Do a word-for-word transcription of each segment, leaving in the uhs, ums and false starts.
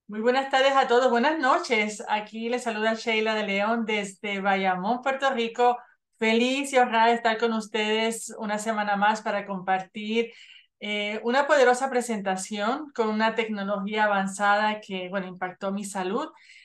Muy buenas tardes a todos, buenas noches. Aquí les saluda Sheila de León desde Bayamón, Puerto Rico. Feliz y honrada de estar con ustedes una semana más para compartir eh, una poderosa presentación con una tecnología avanzada que, bueno, impactó mi salud.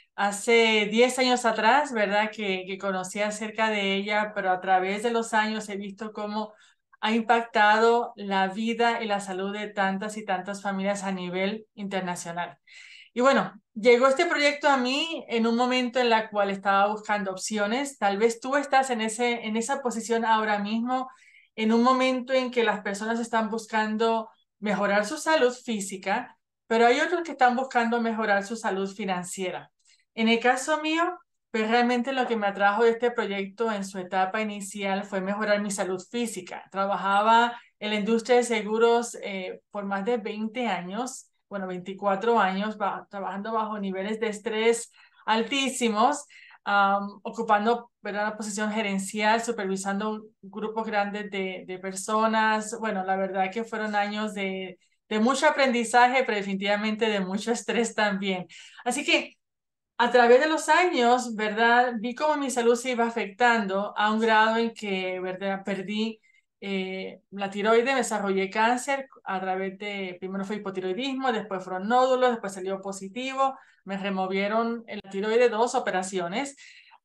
Hace diez años atrás, ¿verdad? Que, que conocí acerca de ella, pero a través de los años he visto cómo ha impactado la vida y la salud de tantas y tantas familias a nivel internacional. Y bueno, llegó este proyecto a mí en un momento en la cual estaba buscando opciones. Tal vez tú estás en ese, en esa posición ahora mismo, en un momento en que las personas están buscando mejorar su salud física, pero hay otros que están buscando mejorar su salud financiera. En el caso mío, pues realmente lo que me atrajo de este proyecto en su etapa inicial fue mejorar mi salud física. Trabajaba en la industria de seguros eh, por más de veinte años, bueno, veinticuatro años, va, trabajando bajo niveles de estrés altísimos, um, ocupando, ¿verdad?, una posición gerencial, supervisando grupos grandes de, de personas. Bueno, la verdad que fueron años de, de mucho aprendizaje, pero definitivamente de mucho estrés también. Así que a través de los años, ¿verdad? Vi cómo mi salud se iba afectando a un grado en que, ¿verdad? Perdí eh, la tiroide, me desarrollé cáncer a través de, primero fue hipotiroidismo, después fueron nódulos, después salió positivo, me removieron la tiroide, dos operaciones.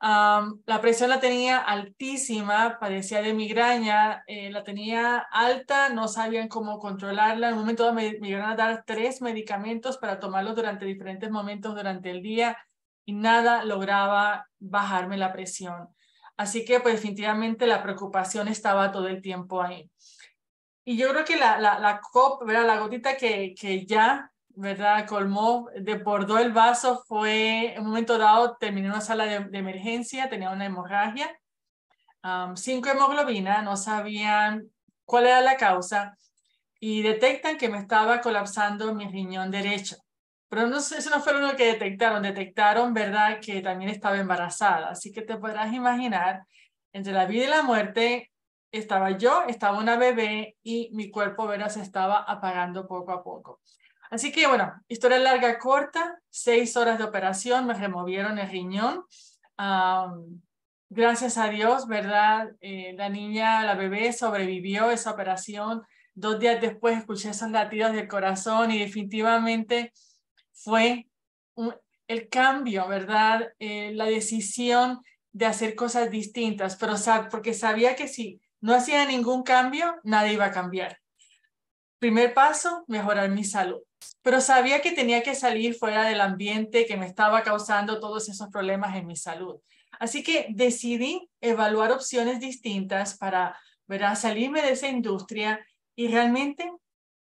Um, la presión la tenía altísima, padecía de migraña, eh, la tenía alta, no sabían cómo controlarla. En un momento dado me, me iban a dar tres medicamentos para tomarlos durante diferentes momentos durante el día y nada lograba bajarme la presión. Así que pues definitivamente la preocupación estaba todo el tiempo ahí. Y yo creo que la, la, la cop, ¿verdad? La gotita que, que ya, ¿verdad?, colmó, desbordó el vaso fue, en un momento dado, terminé en una sala de, de emergencia, tenía una hemorragia, um, cinco hemoglobina, no sabían cuál era la causa y detectan que me estaba colapsando mi riñón derecho. Pero no, eso no fue lo que detectaron. Detectaron, ¿verdad?, que también estaba embarazada. Así que te podrás imaginar, entre la vida y la muerte, estaba yo, estaba una bebé y mi cuerpo, ¿verdad?, se estaba apagando poco a poco. Así que, bueno, historia larga, corta, seis horas de operación, me removieron el riñón. Um, gracias a Dios, ¿verdad? Eh, la niña, la bebé sobrevivió esa operación. Dos días después escuché esos latidos del corazón y definitivamente fue un, el cambio, ¿verdad? Eh, la decisión de hacer cosas distintas, pero porque sabía que si no hacía ningún cambio, nada iba a cambiar. Primer paso, mejorar mi salud. Pero sabía que tenía que salir fuera del ambiente que me estaba causando todos esos problemas en mi salud. Así que decidí evaluar opciones distintas para, ¿verdad?, salirme de esa industria y realmente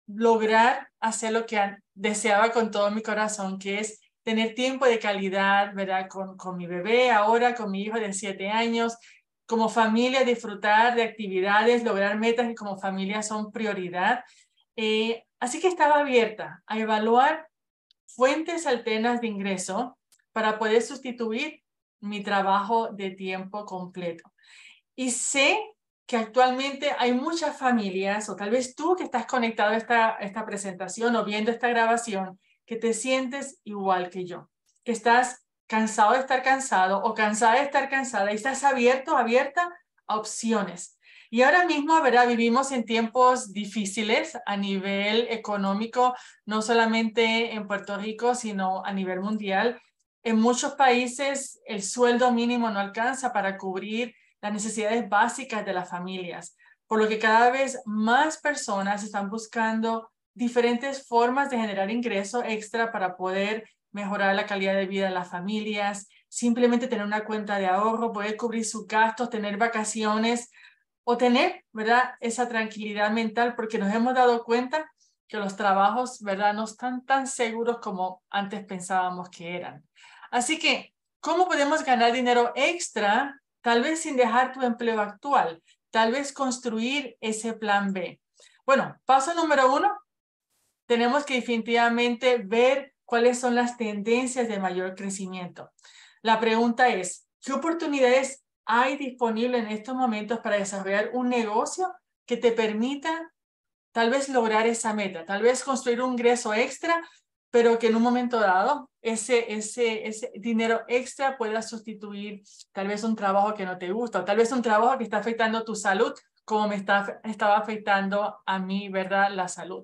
lograr hacer lo que deseaba con todo mi corazón, que es tener tiempo de calidad, ¿verdad?, con, con mi bebé, ahora con mi hijo de siete años, como familia, disfrutar de actividades, lograr metas que como familia son prioridad. Eh, así que estaba abierta a evaluar fuentes alternas de ingreso para poder sustituir mi trabajo de tiempo completo. Y sé que actualmente hay muchas familias, o tal vez tú que estás conectado a esta, esta presentación o viendo esta grabación, que te sientes igual que yo, que estás cansado de estar cansado o cansada de estar cansada y estás abierto, abierta a opciones. Y ahora mismo, ¿verdad?, vivimos en tiempos difíciles a nivel económico, no solamente en Puerto Rico, sino a nivel mundial. En muchos países el sueldo mínimo no alcanza para cubrir las necesidades básicas de las familias, por lo que cada vez más personas están buscando diferentes formas de generar ingreso extra para poder mejorar la calidad de vida de las familias, simplemente tener una cuenta de ahorro, poder cubrir sus gastos, tener vacaciones o tener, ¿verdad?, esa tranquilidad mental, porque nos hemos dado cuenta que los trabajos, ¿verdad?, no están tan seguros como antes pensábamos que eran. Así que, ¿cómo podemos ganar dinero extra? Tal vez sin dejar tu empleo actual, tal vez construir ese plan B. Bueno, paso número uno, tenemos que definitivamente ver cuáles son las tendencias de mayor crecimiento. La pregunta es, ¿qué oportunidades hay disponibles en estos momentos para desarrollar un negocio que te permita tal vez lograr esa meta, tal vez construir un ingreso extra pero que en un momento dado ese, ese, ese dinero extra pueda sustituir tal vez un trabajo que no te gusta, o tal vez un trabajo que está afectando tu salud, como me está, estaba afectando a mí, ¿verdad? La salud.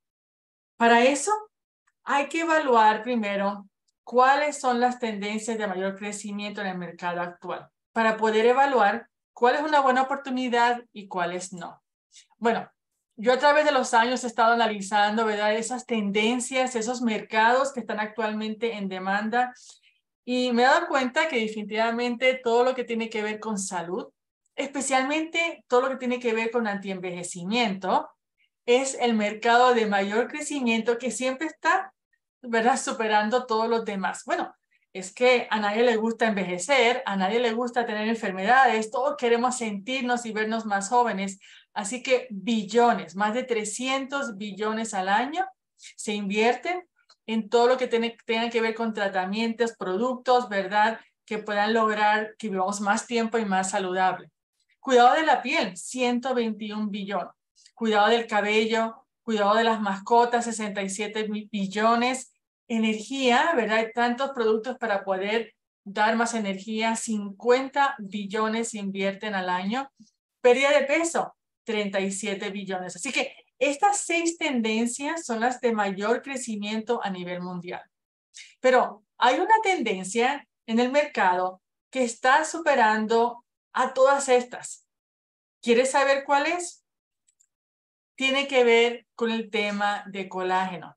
Para eso hay que evaluar primero cuáles son las tendencias de mayor crecimiento en el mercado actual, para poder evaluar cuál es una buena oportunidad y cuáles no. Bueno, yo a través de los años he estado analizando, ¿verdad?, esas tendencias, esos mercados que están actualmente en demanda, y me he dado cuenta que definitivamente todo lo que tiene que ver con salud, especialmente todo lo que tiene que ver con antienvejecimiento, es el mercado de mayor crecimiento que siempre está, ¿verdad?, superando todos los demás. Bueno, es que a nadie le gusta envejecer, a nadie le gusta tener enfermedades, todos queremos sentirnos y vernos más jóvenes. Así que billones, más de trescientos billones al año se invierten en todo lo que tiene, tenga que ver con tratamientos, productos, ¿verdad?, que puedan lograr que vivamos más tiempo y más saludable. Cuidado de la piel, ciento veintiún billones. Cuidado del cabello, cuidado de las mascotas, sesenta y siete billones. Energía, ¿verdad? Hay tantos productos para poder dar más energía, cincuenta billones se invierten al año. Pérdida de peso, treinta y siete billones. Así que estas seis tendencias son las de mayor crecimiento a nivel mundial. Pero hay una tendencia en el mercado que está superando a todas estas. ¿Quieres saber cuál es? Tiene que ver con el tema de colágeno.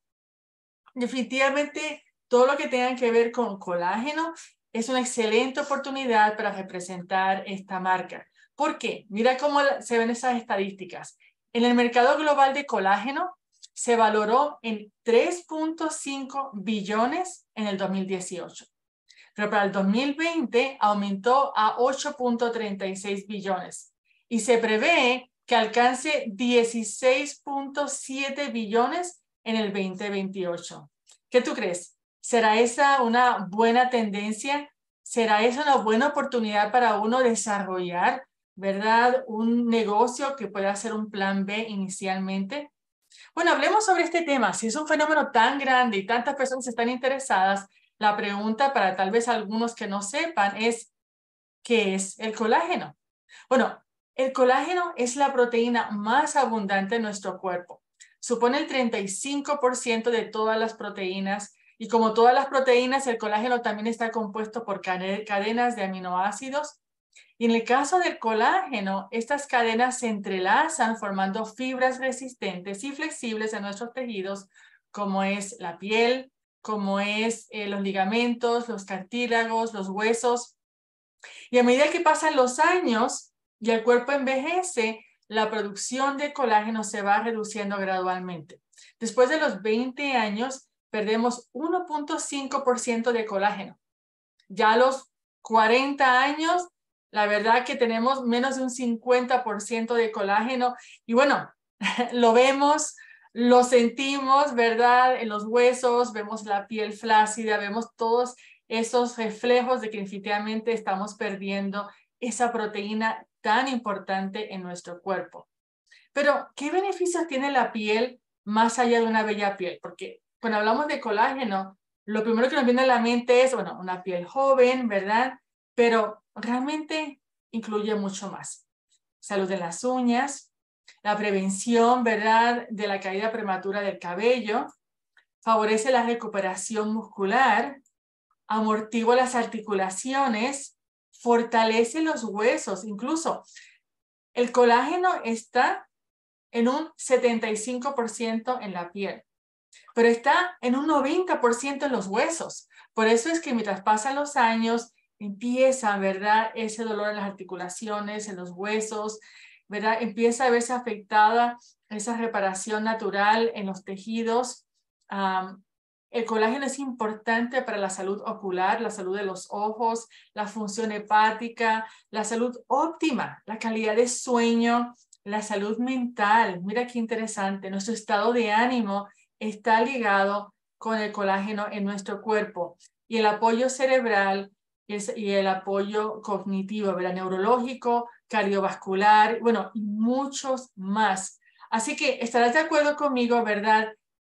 Definitivamente, todo lo que tenga que ver con colágeno es una excelente oportunidad para representar esta marca. ¿Por qué? Mira cómo se ven esas estadísticas. En el mercado global de colágeno se valoró en tres punto cinco billones en el dos mil dieciocho. Pero para el dos mil veinte aumentó a ocho punto treinta y seis billones. Y se prevé que alcance dieciséis punto siete billones en el veinte veintiocho. ¿Qué tú crees? ¿Será esa una buena tendencia? ¿Será esa una buena oportunidad para uno desarrollar, ¿verdad?, un negocio que pueda ser un plan B inicialmente? Bueno, hablemos sobre este tema. Si es un fenómeno tan grande y tantas personas están interesadas, la pregunta para tal vez algunos que no sepan es, ¿qué es el colágeno? Bueno, el colágeno es la proteína más abundante en nuestro cuerpo. Supone el treinta y cinco por ciento de todas las proteínas, y como todas las proteínas, el colágeno también está compuesto por cadenas de aminoácidos. Y en el caso del colágeno, estas cadenas se entrelazan formando fibras resistentes y flexibles en nuestros tejidos, como es la piel, como es eh, los ligamentos, los cartílagos, los huesos. Y a medida que pasan los años y el cuerpo envejece, la producción de colágeno se va reduciendo gradualmente. Después de los veinte años, perdemos uno punto cinco por ciento de colágeno. Ya a los cuarenta años, la verdad que tenemos menos de un cincuenta por ciento de colágeno. Y bueno, lo vemos, lo sentimos, ¿verdad? En los huesos, vemos la piel flácida, vemos todos esos reflejos de que definitivamente estamos perdiendo esa proteína tan importante en nuestro cuerpo. Pero, ¿qué beneficios tiene la piel más allá de una bella piel? Porque cuando hablamos de colágeno, lo primero que nos viene a la mente es, bueno, una piel joven, ¿verdad? Pero realmente incluye mucho más. Salud de las uñas, la prevención, ¿verdad?, de la caída prematura del cabello, favorece la recuperación muscular, amortigua las articulaciones, fortalece los huesos. Incluso el colágeno está en un setenta y cinco por ciento en la piel, pero está en un noventa por ciento en los huesos. Por eso es que mientras pasan los años, empieza, ¿verdad?, ese dolor en las articulaciones, en los huesos, ¿verdad? Empieza a verse afectada esa reparación natural en los tejidos. Um, el colágeno es importante para la salud ocular, la salud de los ojos, la función hepática, la salud óptima, la calidad de sueño, la salud mental. Mira qué interesante, nuestro estado de ánimo está ligado con el colágeno en nuestro cuerpo, y el apoyo cerebral y el apoyo cognitivo, ¿verdad?, neurológico, cardiovascular, bueno, y muchos más. Así que estarás de acuerdo conmigo, ¿verdad?,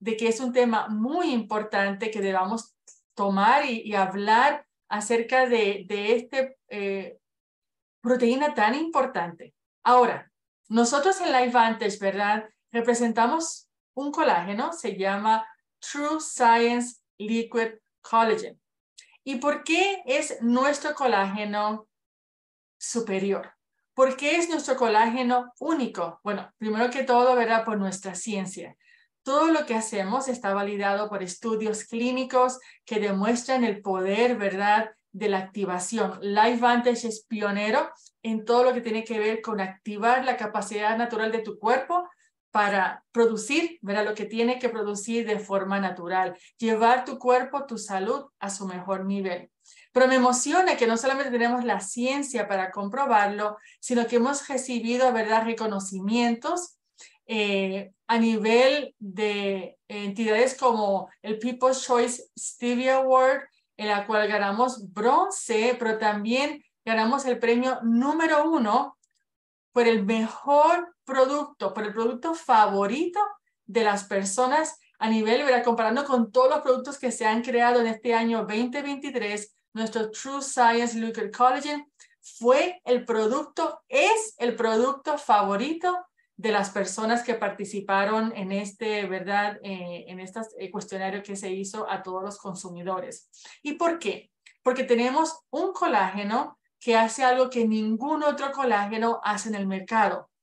de que es un tema muy importante que debamos tomar y, y hablar acerca de, de este eh, proteína tan importante. Ahora, nosotros en LifeVantage, ¿verdad? Representamos un colágeno, se llama True Science Liquid Collagen. ¿Y por qué es nuestro colágeno superior? ¿Por qué es nuestro colágeno único? Bueno, primero que todo, ¿verdad? Por nuestra ciencia. Todo lo que hacemos está validado por estudios clínicos que demuestran el poder, ¿verdad?, de la activación. LifeVantage es pionero en todo lo que tiene que ver con activar la capacidad natural de tu cuerpo para producir, ¿verdad?, lo que tiene que producir de forma natural. Llevar tu cuerpo, tu salud a su mejor nivel. Pero me emociona que no solamente tenemos la ciencia para comprobarlo, sino que hemos recibido, ¿verdad?, reconocimientos eh, a nivel de entidades como el People's Choice Stevia Award, en la cual ganamos bronce, pero también ganamos el premio número uno por el mejor producto, por el producto favorito de las personas a nivel, ¿verdad?, comparando con todos los productos que se han creado en este año veinte veintitrés, nuestro True Science Liquid Collagen fue el producto, es el producto favorito de las personas que participaron en este, ¿verdad?, eh, en este eh, cuestionario que se hizo a todos los consumidores. ¿Y por qué? Porque tenemos un colágeno que hace algo que ningún otro colágeno hace en el mercado.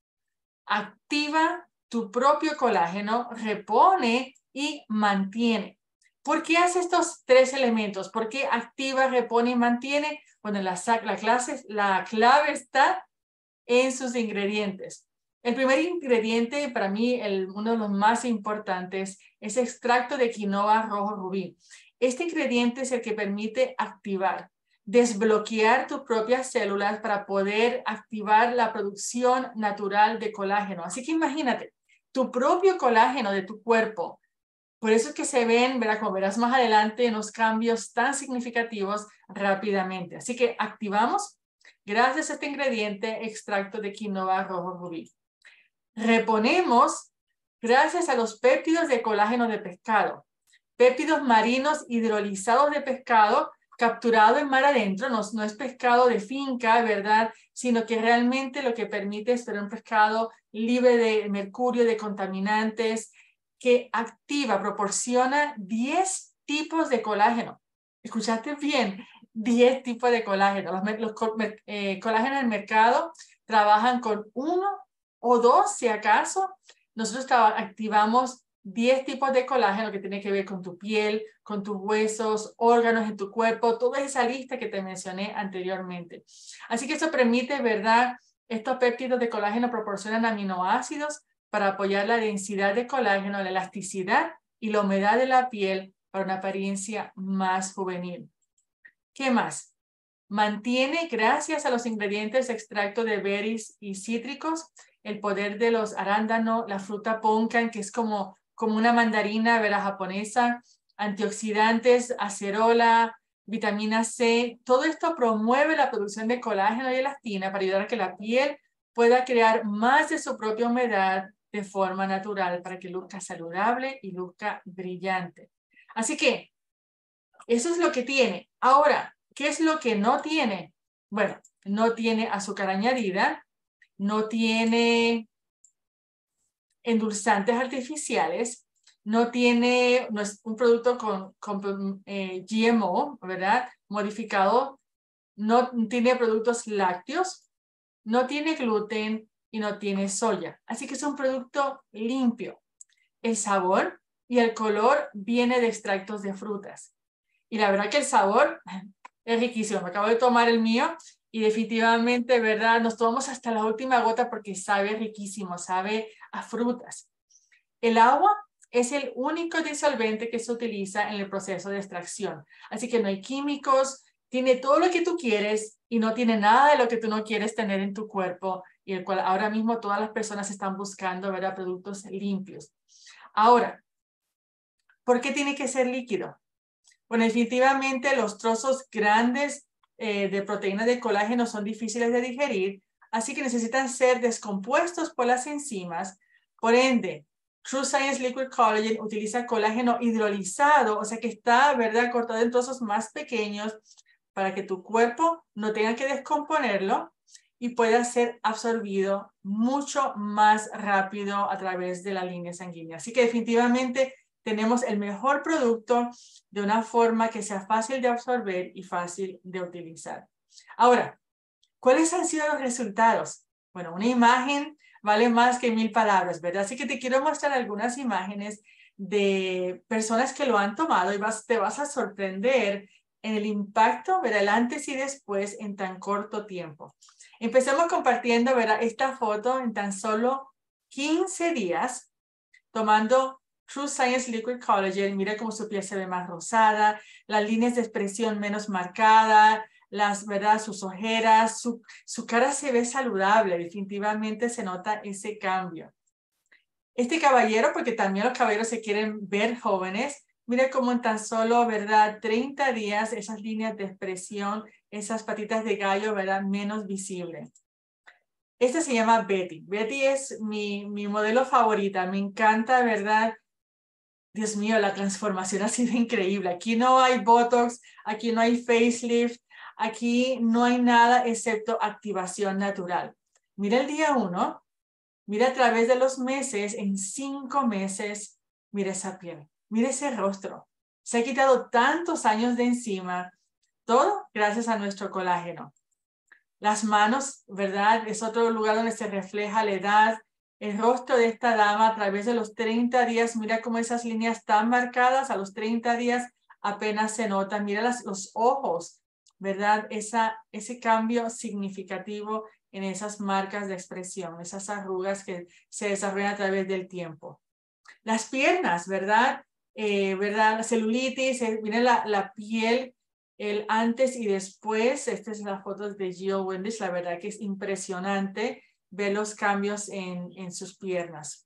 Activa tu propio colágeno, repone y mantiene. ¿Por qué hace estos tres elementos? ¿Por qué activa, repone y mantiene? Bueno, la, la, clase, la clave está en sus ingredientes. El primer ingrediente, para mí, el, uno de los más importantes, es extracto de quinoa rojo rubí. Este ingrediente es el que permite activar, desbloquear tus propias células para poder activar la producción natural de colágeno. Así que imagínate, tu propio colágeno de tu cuerpo. Por eso es que se ven, ¿verdad?, como verás más adelante, unos cambios tan significativos rápidamente. Así que activamos gracias a este ingrediente, extracto de quinoa rojo rubí. Reponemos gracias a los péptidos de colágeno de pescado. Péptidos marinos hidrolizados de pescado capturado en mar adentro, no, no es pescado de finca, ¿verdad?, sino que realmente lo que permite es ser un pescado libre de mercurio, de contaminantes, que activa, proporciona diez tipos de colágeno. ¿Escuchaste bien? diez tipos de colágeno. Los, los eh, colágenos del mercado trabajan con uno o dos, si acaso. Nosotros activamos diez tipos de colágeno que tiene que ver con tu piel, con tus huesos, órganos en tu cuerpo, toda esa lista que te mencioné anteriormente. Así que eso permite, ¿verdad? Estos péptidos de colágeno proporcionan aminoácidos para apoyar la densidad de colágeno, la elasticidad y la humedad de la piel para una apariencia más juvenil. ¿Qué más? Mantiene, gracias a los ingredientes extracto de berries y cítricos, el poder de los arándanos, la fruta poncan, que es como, como una mandarina, ¿verdad?, japonesa, antioxidantes, acerola, vitamina C. Todo esto promueve la producción de colágeno y elastina para ayudar a que la piel pueda crear más de su propia humedad de forma natural para que luzca saludable y luzca brillante. Así que eso es lo que tiene. Ahora, ¿qué es lo que no tiene? Bueno, no tiene azúcar añadida, no tiene endulzantes artificiales, no tiene, no es un producto con, con eh, G M O, ¿verdad?, modificado, no tiene productos lácteos, no tiene gluten y no tiene soya. Así que es un producto limpio. El sabor y el color viene de extractos de frutas. Y la verdad que el sabor es riquísimo. Me acabo de tomar el mío y definitivamente, ¿verdad?, nos tomamos hasta la última gota porque sabe riquísimo, sabe a frutas. El agua es el único disolvente que se utiliza en el proceso de extracción. Así que no hay químicos, tiene todo lo que tú quieres y no tiene nada de lo que tú no quieres tener en tu cuerpo, y el cual ahora mismo todas las personas están buscando, ¿verdad?, productos limpios. Ahora, ¿por qué tiene que ser líquido? Bueno, definitivamente los trozos grandes eh, de proteínas de colágeno son difíciles de digerir, así que necesitan ser descompuestos por las enzimas. Por ende, True Science Liquid Collagen utiliza colágeno hidrolizado, o sea que está, ¿verdad?, cortado en trozos más pequeños para que tu cuerpo no tenga que descomponerlo y pueda ser absorbido mucho más rápido a través de la línea sanguínea. Así que definitivamente tenemos el mejor producto de una forma que sea fácil de absorber y fácil de utilizar. Ahora, ¿cuáles han sido los resultados? Bueno, una imagen vale más que mil palabras, ¿verdad? Así que te quiero mostrar algunas imágenes de personas que lo han tomado y vas, te vas a sorprender en el impacto, ¿verdad? El antes y después en tan corto tiempo. Empecemos compartiendo, ¿verdad?, esta foto en tan solo quince días tomando True Science Liquid Collagen. Mira cómo su piel se ve más rosada, las líneas de expresión menos marcadas, las, ¿verdad?, sus ojeras, su, su cara se ve saludable, definitivamente se nota ese cambio. Este caballero, porque también los caballeros se quieren ver jóvenes, mira cómo en tan solo, ¿verdad?, treinta días esas líneas de expresión, esas patitas de gallo, ¿verdad?, menos visibles. Esta se llama Betty. Betty es mi, mi modelo favorita. Me encanta, ¿verdad? Dios mío, la transformación ha sido increíble. Aquí no hay Botox, aquí no hay facelift, aquí no hay nada excepto activación natural. Mira el día uno, mira a través de los meses, en cinco meses, mira esa piel, mira ese rostro. Se ha quitado tantos años de encima, todo gracias a nuestro colágeno. Las manos, ¿verdad?, es otro lugar donde se refleja la edad. El rostro de esta dama a través de los treinta días, mira cómo esas líneas están marcadas, a los treinta días apenas se notan. Mira las, los ojos, ¿verdad? Esa, ese cambio significativo en esas marcas de expresión, esas arrugas que se desarrollan a través del tiempo. Las piernas, ¿verdad? Eh, ¿verdad? La celulitis, eh, mira la, la piel, el antes y después. Esta es la foto de Jill Wendish. La verdad que es impresionante ver los cambios en, en sus piernas.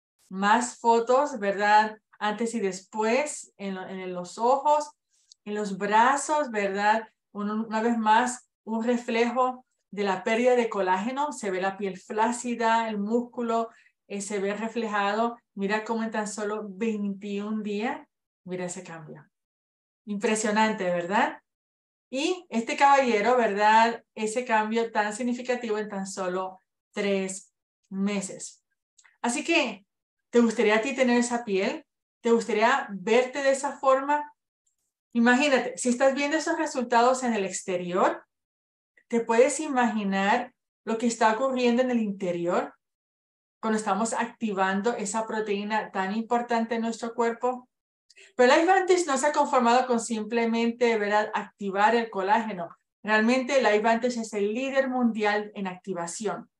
Más fotos, ¿verdad? Antes y después en, en los ojos, en los brazos, ¿verdad? Una, una vez más, un reflejo de la pérdida de colágeno. Se ve la piel flácida, el músculo eh, se ve reflejado. Mira cómo en tan solo veintiún días, mira ese cambio. Impresionante, ¿verdad? Y este caballero, ¿verdad? Ese cambio tan significativo en tan solo tres meses. Así que, ¿te gustaría a ti tener esa piel? ¿Te gustaría verte de esa forma? Imagínate, si estás viendo esos resultados en el exterior, ¿te puedes imaginar lo que está ocurriendo en el interior cuando estamos activando esa proteína tan importante en nuestro cuerpo? Pero LifeVantage no se ha conformado con simplemente, ¿verdad?, activar el colágeno. Realmente LifeVantage es el líder mundial en activación.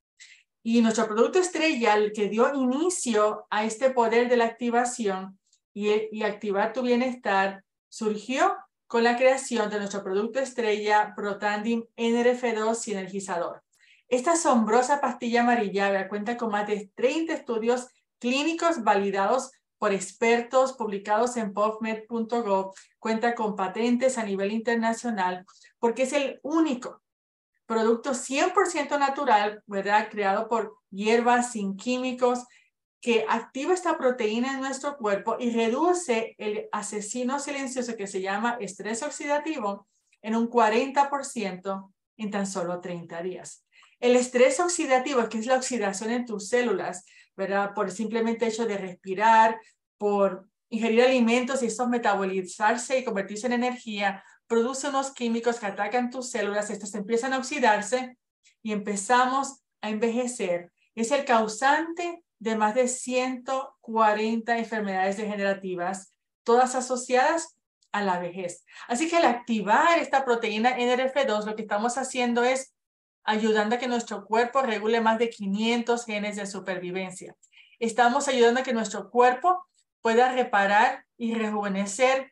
Y nuestro producto estrella, el que dio inicio a este poder de la activación y, y activar tu bienestar, surgió con la creación de nuestro producto estrella Protandim N R F dos Sinergizador. Esta asombrosa pastilla amarilla cuenta con más de treinta estudios clínicos validados por expertos publicados en pubmed punto gov, cuenta con patentes a nivel internacional porque es el único producto cien por ciento natural, ¿verdad?, creado por hierbas sin químicos, que activa esta proteína en nuestro cuerpo y reduce el asesino silencioso que se llama estrés oxidativo en un cuarenta por ciento en tan solo treinta días. El estrés oxidativo, que es la oxidación en tus células, ¿verdad?, por simplemente hecho de respirar, por ingerir alimentos y estos metabolizarse y convertirse en energía, produce unos químicos que atacan tus células, estas empiezan a oxidarse y empezamos a envejecer. Es el causante de más de ciento cuarenta enfermedades degenerativas, todas asociadas a la vejez. Así que al activar esta proteína N R F dos, lo que estamos haciendo es ayudando a que nuestro cuerpo regule más de quinientos genes de supervivencia. Estamos ayudando a que nuestro cuerpo pueda reparar y rejuvenecer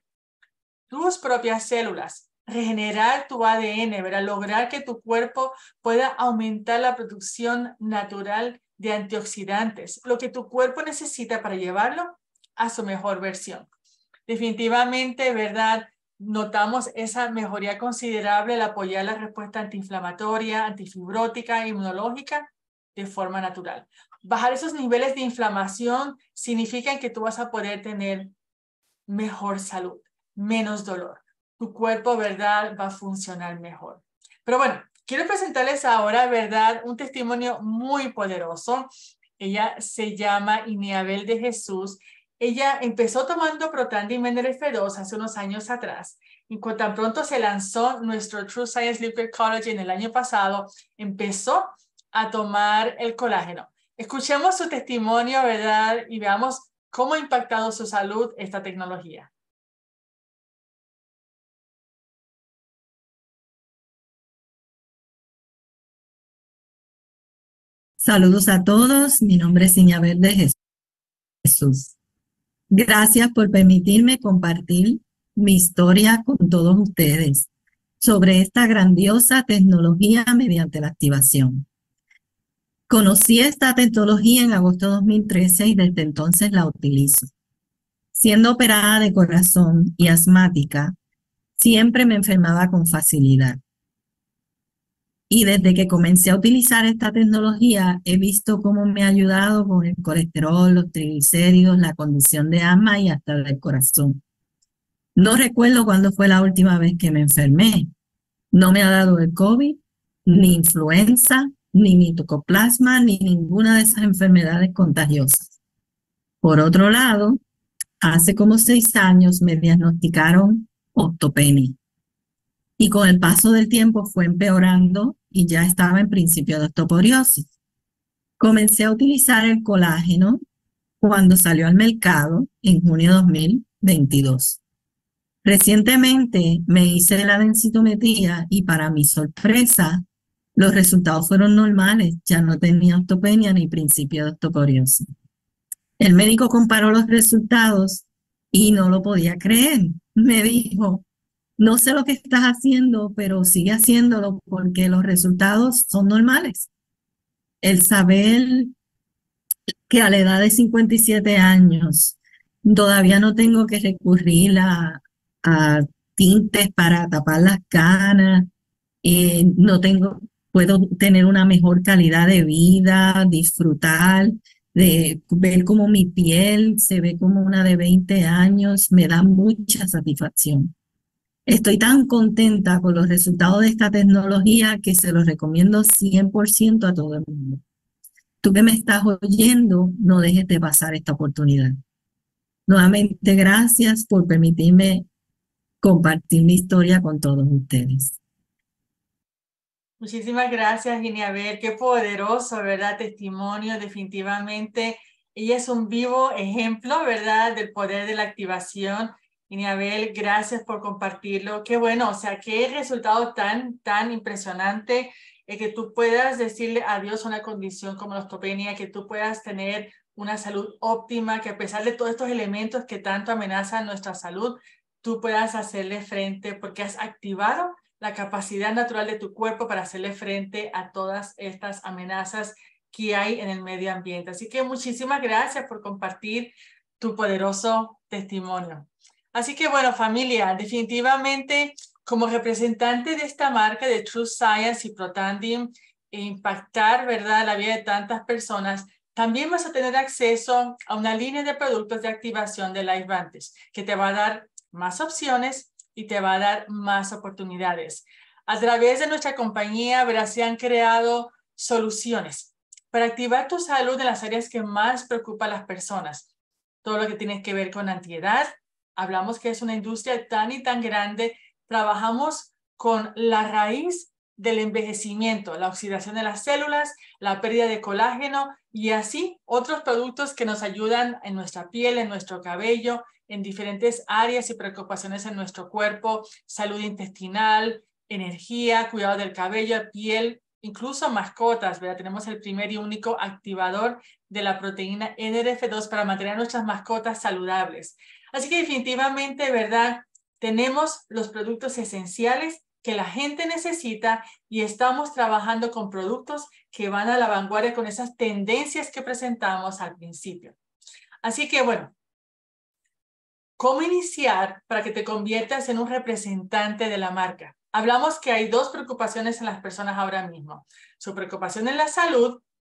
tus propias células, regenerar tu A D N, ¿verdad?, lograr que tu cuerpo pueda aumentar la producción natural de antioxidantes, lo que tu cuerpo necesita para llevarlo a su mejor versión. Definitivamente, ¿verdad?, notamos esa mejoría considerable al apoyar la respuesta antiinflamatoria, antifibrótica e inmunológica de forma natural. bajar esos niveles de inflamación significa que tú vas a poder tener mejor salud, menos dolor. Tu cuerpo, ¿verdad?, va a funcionar mejor. Pero bueno, quiero presentarles ahora, ¿verdad?, un testimonio muy poderoso. Ella se llama Iniabel de Jesús. Ella empezó tomando Protandim N R F dos hace unos años atrás. Y cuando tan pronto se lanzó nuestro True Science Liquid Collagen el año pasado, empezó a tomar el colágeno. Escuchemos su testimonio, ¿verdad?, y veamos cómo ha impactado su salud esta tecnología. Saludos a todos, mi nombre es Iniabel de Jesús. Gracias por permitirme compartir mi historia con todos ustedes sobre esta grandiosa tecnología mediante la activación. Conocí esta tecnología en agosto de dos mil trece y desde entonces la utilizo. Siendo operada de corazón y asmática, siempre me enfermaba con facilidad. Y desde que comencé a utilizar esta tecnología, he visto cómo me ha ayudado con el colesterol, los triglicéridos, la condición de asma y hasta del corazón. No recuerdo cuándo fue la última vez que me enfermé. No me ha dado el COVID, ni influenza, ni mitocoplasma, ni ninguna de esas enfermedades contagiosas. Por otro lado, hace como seis años me diagnosticaron osteopenia. Y con el paso del tiempo fue empeorando y ya estaba en principio de osteoporosis. Comencé a utilizar el colágeno cuando salió al mercado en junio de dos mil veintidós. Recientemente me hice la densitometría y para mi sorpresa, los resultados fueron normales. Ya no tenía osteopenia ni principio de osteoporosis. El médico comparó los resultados y no lo podía creer. Me dijo: no sé lo que estás haciendo, pero sigue haciéndolo porque los resultados son normales. El saber que a la edad de cincuenta y siete años todavía no tengo que recurrir a, a tintes para tapar las canas, eh, no tengo, puedo tener una mejor calidad de vida, disfrutar, de ver cómo mi piel se ve como una de veinte años, me da mucha satisfacción. Estoy tan contenta con los resultados de esta tecnología que se los recomiendo cien por ciento a todo el mundo. Tú que me estás oyendo, no dejes de pasar esta oportunidad. Nuevamente, gracias por permitirme compartir mi historia con todos ustedes. Muchísimas gracias, Iniabel. Qué poderoso, ¿verdad? Testimonio, definitivamente. Ella es un vivo ejemplo, ¿verdad?, del poder de la activación. Iniabel, gracias por compartirlo. Qué bueno, o sea, qué resultado tan, tan impresionante, eh, que tú puedas decirle adiós a una condición como la osteopenia, que tú puedas tener una salud óptima, que a pesar de todos estos elementos que tanto amenazan nuestra salud, tú puedas hacerle frente porque has activado la capacidad natural de tu cuerpo para hacerle frente a todas estas amenazas que hay en el medio ambiente. Así que muchísimas gracias por compartir tu poderoso testimonio. Así que bueno, familia, definitivamente como representante de esta marca de True Science y Protandim, e impactar, ¿verdad?, la vida de tantas personas, también vas a tener acceso a una línea de productos de activación de LifeVantage que te va a dar más opciones y te va a dar más oportunidades. A través de nuestra compañía, verás, se han creado soluciones para activar tu salud en las áreas que más preocupan a las personas. Todo lo que tiene que ver con antiedad. Hablamos que es una industria tan y tan grande. Trabajamos con la raíz del envejecimiento, la oxidación de las células, la pérdida de colágeno y así otros productos que nos ayudan en nuestra piel, en nuestro cabello, en diferentes áreas y preocupaciones en nuestro cuerpo, salud intestinal, energía, cuidado del cabello, piel, incluso mascotas, ¿verdad? Tenemos el primer y único activador de la proteína N R F dos para mantener a nuestras mascotas saludables. Así que definitivamente, ¿verdad?, tenemos los productos esenciales que la gente necesita y estamos trabajando con productos que van a la vanguardia con esas tendencias que presentamos al principio. Así que, bueno, ¿cómo iniciar para que te conviertas en un representante de la marca? Hablamos que hay dos preocupaciones en las personas ahora mismo. Su preocupación en la salud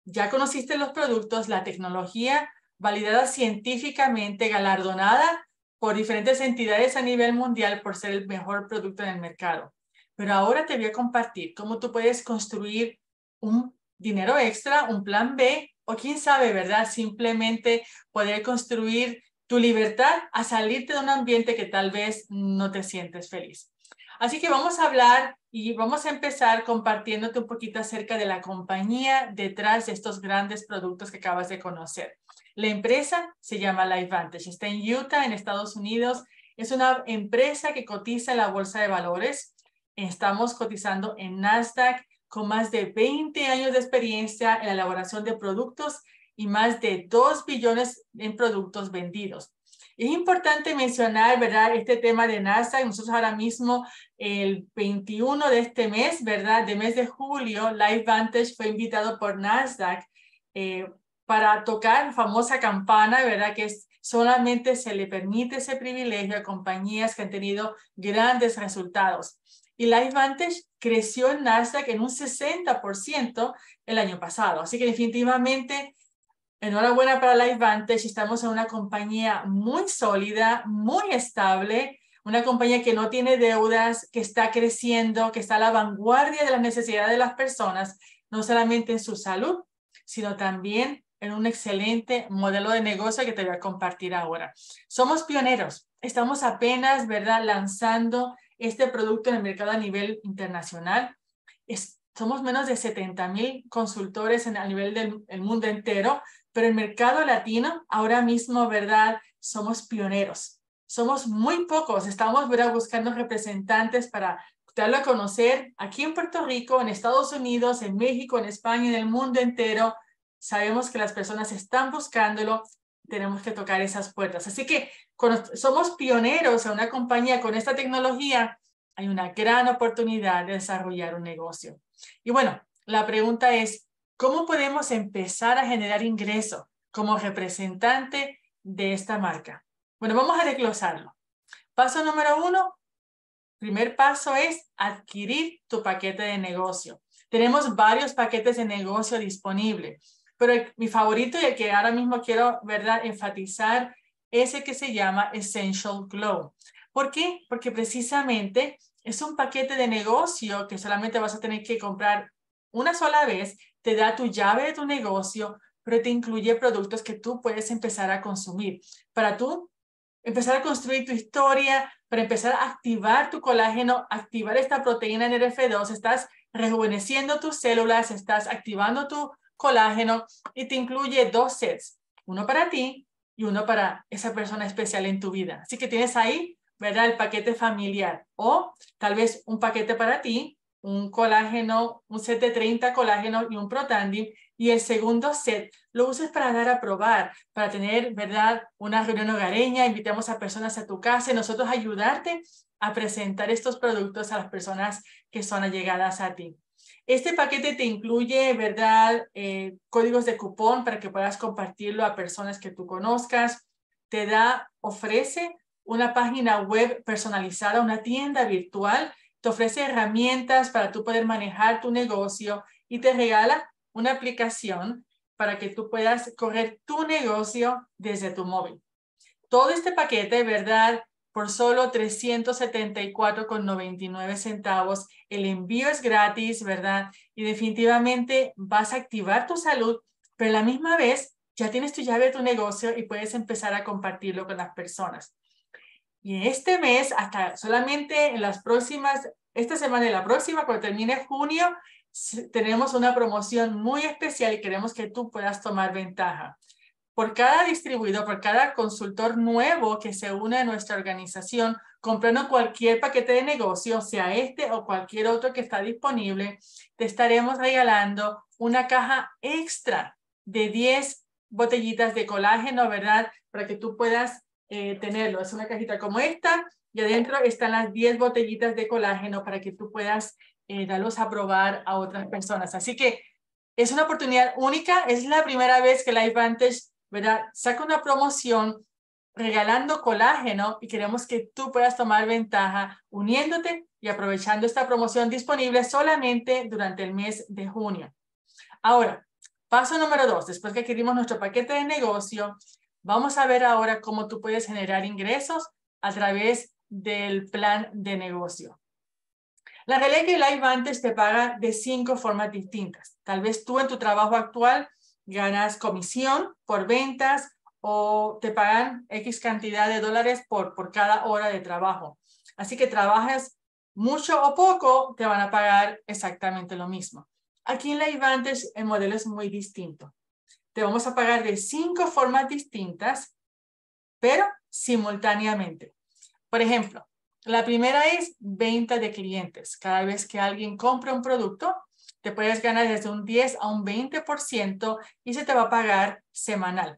Ya conociste los productos, la tecnología validada científicamente, galardonada por diferentes entidades a nivel mundial por ser el mejor producto en el mercado. Pero ahora te voy a compartir cómo tú puedes construir un dinero extra, un plan B, o quién sabe, ¿verdad? Simplemente poder construir tu libertad a salirte de un ambiente que tal vez no te sientes feliz. Así que vamos a hablar y vamos a empezar compartiéndote un poquito acerca de la compañía detrás de estos grandes productos que acabas de conocer. La empresa se llama LifeVantage, está en Utah, en Estados Unidos. Es una empresa que cotiza en la bolsa de valores. Estamos cotizando en Nasdaq con más de veinte años de experiencia en la elaboración de productos y más de dos billones en productos vendidos. Es importante mencionar, ¿verdad?, este tema de Nasdaq. Nosotros ahora mismo, el veintiuno de este mes, ¿verdad?, de mes de julio, LifeVantage fue invitado por Nasdaq eh, para tocar la famosa campana, ¿verdad?, que es, solamente se le permite ese privilegio a compañías que han tenido grandes resultados. Y LifeVantage creció en Nasdaq en un sesenta por ciento el año pasado. Así que definitivamente, enhorabuena para LifeVantage. Estamos en una compañía muy sólida, muy estable, una compañía que no tiene deudas, que está creciendo, que está a la vanguardia de las necesidades de las personas, no solamente en su salud, sino también en un excelente modelo de negocio que te voy a compartir ahora. Somos pioneros. Estamos apenas, ¿verdad?, lanzando este producto en el mercado a nivel internacional. Es, somos menos de setenta mil consultores en, a nivel del el mundo entero, pero el mercado latino ahora mismo, ¿verdad?, somos pioneros. Somos muy pocos. Estamos, ¿verdad?, buscando representantes para darlo a conocer aquí en Puerto Rico, en Estados Unidos, en México, en España, en el mundo entero. Sabemos que las personas están buscándolo. Tenemos que tocar esas puertas. Así que cuando somos pioneros en una compañía con esta tecnología, hay una gran oportunidad de desarrollar un negocio. Y bueno, la pregunta es, ¿cómo podemos empezar a generar ingreso como representante de esta marca? Bueno, vamos a desglosarlo. Paso número uno, primer paso es adquirir tu paquete de negocio. Tenemos varios paquetes de negocio disponibles, pero el, mi favorito y el que ahora mismo quiero, ¿verdad?, enfatizar es el que se llama Essential Glow. ¿Por qué? Porque precisamente es un paquete de negocio que solamente vas a tener que comprar una sola vez, te da tu llave de tu negocio, pero te incluye productos que tú puedes empezar a consumir. Para tú empezar a construir tu historia, para empezar a activar tu colágeno, activar esta proteína N R F dos, estás rejuveneciendo tus células, estás activando tu colágeno y te incluye dos sets, uno para ti y uno para esa persona especial en tu vida. Así que tienes ahí, ¿verdad?, el paquete familiar o tal vez un paquete para ti, un colágeno, un set de treinta colágenos y un Protandim, y el segundo set lo usas para dar a probar, para tener, ¿verdad?, una reunión hogareña, invitamos a personas a tu casa y nosotros ayudarte a presentar estos productos a las personas que son allegadas a ti. Este paquete te incluye, ¿verdad?, eh, códigos de cupón para que puedas compartirlo a personas que tú conozcas. Te da, ofrece una página web personalizada, una tienda virtual. Te ofrece herramientas para tú poder manejar tu negocio y te regala una aplicación para que tú puedas correr tu negocio desde tu móvil. Todo este paquete, ¿verdad?, por solo trescientos setenta y cuatro con noventa y nueve centavos. El envío es gratis, ¿verdad? Y definitivamente vas a activar tu salud, pero a la misma vez ya tienes tu llave de tu negocio y puedes empezar a compartirlo con las personas. Y este mes, hasta solamente en las próximas, esta semana y la próxima, cuando termine junio, tenemos una promoción muy especial y queremos que tú puedas tomar ventaja. Por cada distribuidor, por cada consultor nuevo que se une a nuestra organización, comprando cualquier paquete de negocio, sea este o cualquier otro que está disponible, te estaremos regalando una caja extra de diez botellitas de colágeno, ¿verdad?, para que tú puedas eh, tenerlo. Es una cajita como esta y adentro están las diez botellitas de colágeno para que tú puedas eh, darlos a probar a otras personas. Así que es una oportunidad única. Es la primera vez que LifeVantage, ¿verdad?, saca una promoción regalando colágeno y queremos que tú puedas tomar ventaja uniéndote y aprovechando esta promoción disponible solamente durante el mes de junio. Ahora, Paso número dos, después que adquirimos nuestro paquete de negocio, vamos a ver ahora cómo tú puedes generar ingresos a través del plan de negocio. La realidad es que LiveVantage te paga de cinco formas distintas. Tal vez tú en tu trabajo actual ganas comisión por ventas o te pagan X cantidad de dólares por, por cada hora de trabajo. Así que trabajes mucho o poco, te van a pagar exactamente lo mismo. Aquí en LiveVantage el modelo es muy distinto. Te vamos a pagar de cinco formas distintas, pero simultáneamente. Por ejemplo, la primera es venta de clientes. Cada vez que alguien compra un producto, te puedes ganar desde un diez a un veinte por ciento y se te va a pagar semanal.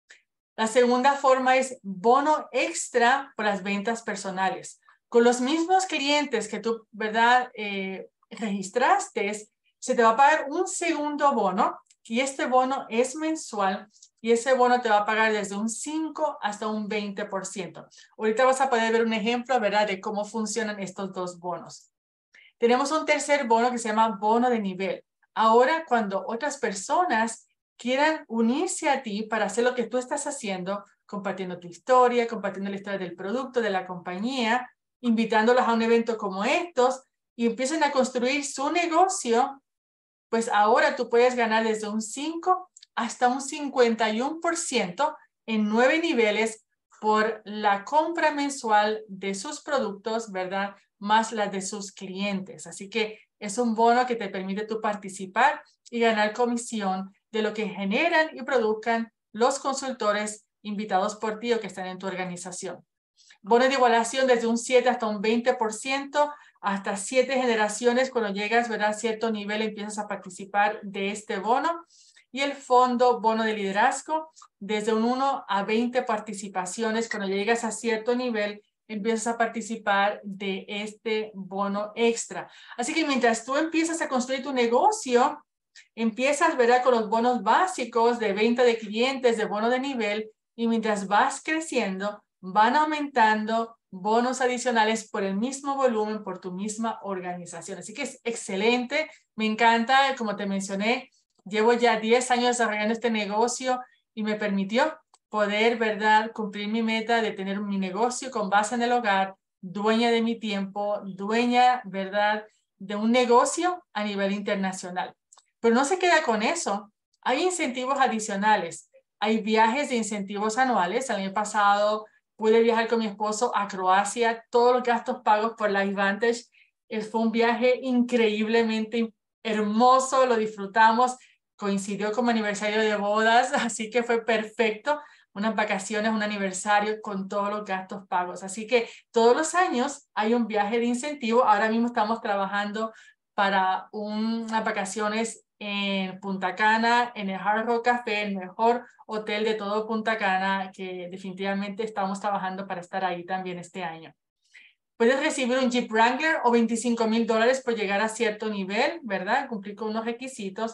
La segunda forma es bono extra por las ventas personales. Con los mismos clientes que tú, ¿verdad?, eh, registraste, se te va a pagar un segundo bono y este bono es mensual y ese bono te va a pagar desde un cinco hasta un veinte por ciento. Ahorita vas a poder ver un ejemplo, ¿verdad?, de cómo funcionan estos dos bonos. Tenemos un tercer bono que se llama bono de nivel. Ahora, cuando otras personas quieran unirse a ti para hacer lo que tú estás haciendo, compartiendo tu historia, compartiendo la historia del producto, de la compañía, invitándolos a un evento como estos y empiezan a construir su negocio, pues ahora tú puedes ganar desde un cinco hasta un cincuenta y uno por ciento en nueve niveles por la compra mensual de sus productos, ¿verdad?, más la de sus clientes. Así que es un bono que te permite tú participar y ganar comisión de lo que generan y produzcan los consultores invitados por ti o que están en tu organización. Bono de igualación desde un siete hasta un veinte por ciento, hasta siete generaciones. Cuando llegas, ¿verdad?, a cierto nivel empiezas a participar de este bono. Y el fondo bono de liderazgo desde un uno a veinte participaciones. Cuando llegas a cierto nivel empiezas a participar de este bono extra. Así que mientras tú empiezas a construir tu negocio, empiezas, ¿verdad?, con los bonos básicos de venta de clientes, de bono de nivel, y mientras vas creciendo, van aumentando bonos adicionales por el mismo volumen, por tu misma organización. Así que es excelente, me encanta, como te mencioné, llevo ya diez años desarrollando este negocio y me permitió poder, ¿verdad?, cumplir mi meta de tener mi negocio con base en el hogar, dueña de mi tiempo, dueña, ¿verdad?, de un negocio a nivel internacional. Pero no se queda con eso. Hay incentivos adicionales. Hay viajes de incentivos anuales. El año pasado pude viajar con mi esposo a Croacia. Todos los gastos pagos por LiveVantage. Fue un viaje increíblemente hermoso. Lo disfrutamos. Coincidió con mi aniversario de bodas, así que fue perfecto. Unas vacaciones, un aniversario con todos los gastos pagos. Así que todos los años hay un viaje de incentivo. Ahora mismo estamos trabajando para unas vacaciones en Punta Cana, en el Hard Rock Café, el mejor hotel de todo Punta Cana, que definitivamente estamos trabajando para estar ahí también este año. Puedes recibir un Jeep Wrangler o veinticinco mil dólares por llegar a cierto nivel, ¿verdad?, cumplir con unos requisitos,